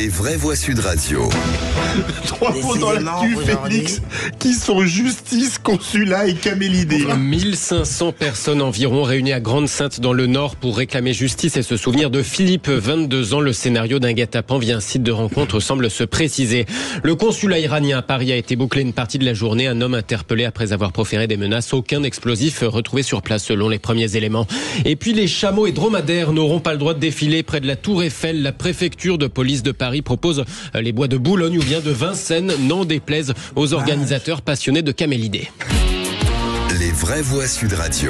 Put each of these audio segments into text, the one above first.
Les vraies voix Sud Radio. 3 mots dans l'actu, Félix, qui sont justice, consulat et camélidés. 1500 personnes environ réunies à Grande-Synthe dans le Nord pour réclamer justice et se souvenir de Philippe, 22 ans. Le scénario d'un guet-apens via un site de rencontre semble se préciser. Le consulat iranien à Paris a été bouclé une partie de la journée. Un homme interpellé après avoir proféré des menaces. Aucun explosif retrouvé sur place selon les premiers éléments. Et puis les chameaux et dromadaires n'auront pas le droit de défiler près de la Tour Eiffel. La préfecture de police de Paris propose les bois de Boulogne ou bien de Vincennes, n'en déplaise aux organisateurs passionnés de camélidés. Les vraies voix Sud Radio.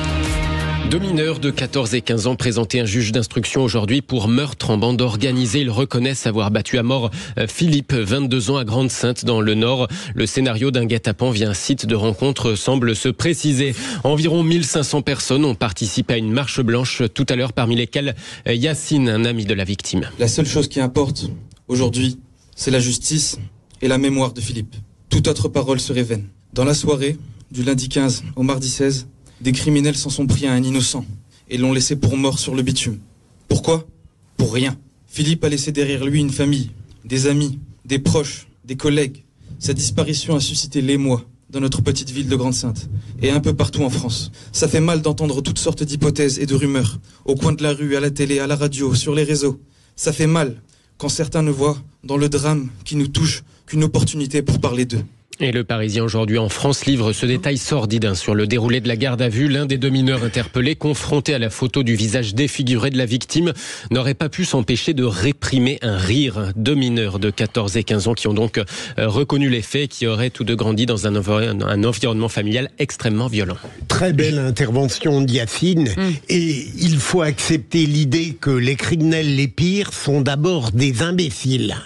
2 mineurs de 14 et 15 ans présentés à un juge d'instruction aujourd'hui pour meurtre en bande organisée. Ils reconnaissent avoir battu à mort Philippe, 22 ans, à Grande-Synthe dans le Nord. Le scénario d'un guet-apens via un site de rencontre semble se préciser. Environ 1500 personnes ont participé à une marche blanche tout à l'heure, parmi lesquelles Yacine, un ami de la victime. La seule chose qui importe aujourd'hui, c'est la justice et la mémoire de Philippe. Toute autre parole serait vaine. Dans la soirée, du lundi 15 au mardi 16, des criminels s'en sont pris à un innocent et l'ont laissé pour mort sur le bitume. Pourquoi ? Pour rien. Philippe a laissé derrière lui une famille, des amis, des proches, des collègues. Sa disparition a suscité l'émoi dans notre petite ville de Grande-Synthe et un peu partout en France. Ça fait mal d'entendre toutes sortes d'hypothèses et de rumeurs, au coin de la rue, à la télé, à la radio, sur les réseaux. Ça fait mal quand certains ne voient dans le drame qui nous touche qu'une opportunité pour parler d'eux. Et le Parisien aujourd'hui en France livre ce détail sordide sur le déroulé de la garde à vue. L'un des 2 mineurs interpellés, confronté à la photo du visage défiguré de la victime, n'aurait pas pu s'empêcher de réprimer un rire. 2 mineurs de 14 et 15 ans qui ont donc reconnu les faits et qui auraient tous deux grandi dans un environnement familial extrêmement violent. Très belle intervention d'Yacine. Et il faut accepter l'idée que les criminels les pires sont d'abord des imbéciles.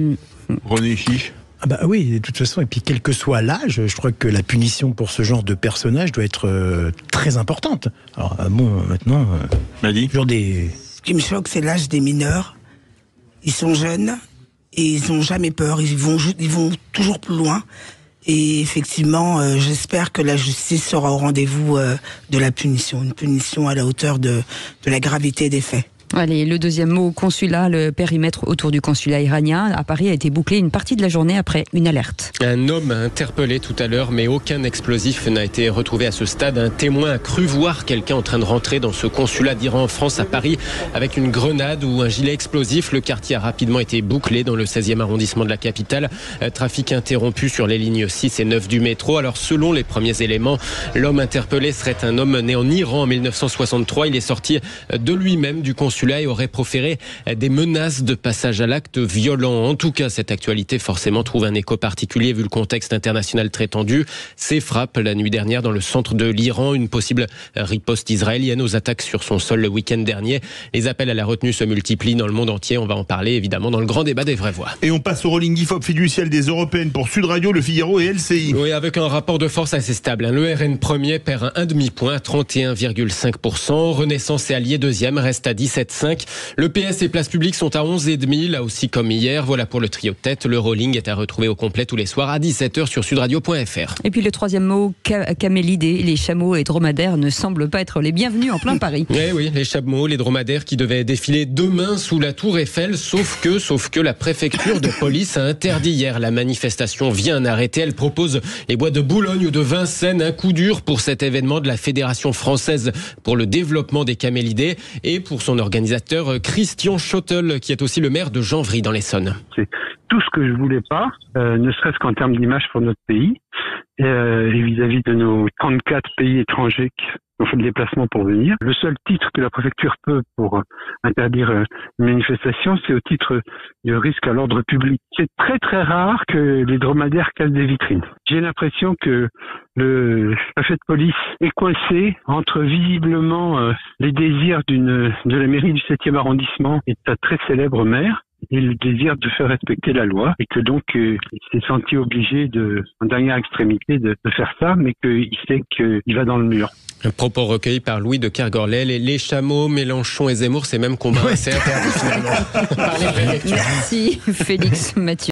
René Chiche. Ah bah oui, de toute façon, et puis quel que soit l'âge, je crois que la punition pour ce genre de personnage doit être très importante. Alors maintenant, toujours des... Ce qui me choque, c'est l'âge des mineurs. Ils sont jeunes et ils n'ont jamais peur. Ils vont toujours plus loin. Et effectivement, j'espère que la justice sera au rendez-vous de la punition. Une punition à la hauteur de la gravité des faits. Allez, le deuxième mot, consulat. Le périmètre autour du consulat iranien à Paris a été bouclé une partie de la journée après une alerte. Un homme interpellé tout à l'heure, mais aucun explosif n'a été retrouvé à ce stade. Un témoin a cru voir quelqu'un en train de rentrer dans ce consulat d'Iran en France à Paris avec une grenade ou un gilet explosif. Le quartier a rapidement été bouclé dans le 16e arrondissement de la capitale. Trafic interrompu sur les lignes 6 et 9 du métro. Alors selon les premiers éléments, l'homme interpellé serait un homme né en Iran en 1963. Il est sorti de lui-même du consulat et aurait proféré des menaces de passage à l'acte violent. En tout cas, cette actualité forcément trouve un écho particulier vu le contexte international très tendu. Ces frappes la nuit dernière dans le centre de l'Iran, une possible riposte israélienne aux attaques sur son sol le week-end dernier. Les appels à la retenue se multiplient dans le monde entier. On va en parler évidemment dans le grand débat des vraies voix. Et on passe au rolling IFOP fiducial des Européennes pour Sud Radio, Le Figaro et LCI. Oui, avec un rapport de force assez stable. Le RN premier perd un demi-point à 31,5%. Renaissance et Alliés deuxième restent à 17,5%. Le PS et Place Publique sont à 11,5%, là aussi comme hier. Voilà pour le trio de tête. Le rolling est à retrouver au complet tous les soirs à 17h sur sudradio.fr. Et puis le troisième mot, camélidés. Les chameaux et dromadaires ne semblent pas être les bienvenus en plein Paris. Oui, les chameaux, les dromadaires qui devaient défiler demain sous la Tour Eiffel, sauf que la préfecture de police a interdit hier la manifestation via un arrêté. Elle propose les bois de Boulogne ou de Vincennes, un coup dur pour cet événement de la Fédération française pour le développement des camélidés et pour son organisateur Christian Schottel, qui est aussi le maire de Janvry dans l'Essonne. C'est tout ce que je voulais pas, ne serait-ce qu'en termes d'image pour notre pays et vis-à-vis de nos 34 pays étrangers qui ont fait le déplacement pour venir. Le seul titre que la préfecture peut pour interdire une manifestation, c'est au titre de risque à l'ordre public. C'est très très rare que les dromadaires cassent des vitrines. J'ai l'impression que le préfet de police est coincé entre visiblement les désirs de la mairie du 7e arrondissement et de sa très célèbre maire, et le désir de faire respecter la loi, et que donc il s'est senti obligé en dernière extrémité de faire ça, mais qu'il sait qu'il va dans le mur. Un propos recueilli par Louis de Kergorlet. Les chameaux, Mélenchon et Zemmour, c'est même combat. C'est interdit finalement. Merci Félix Mathieu.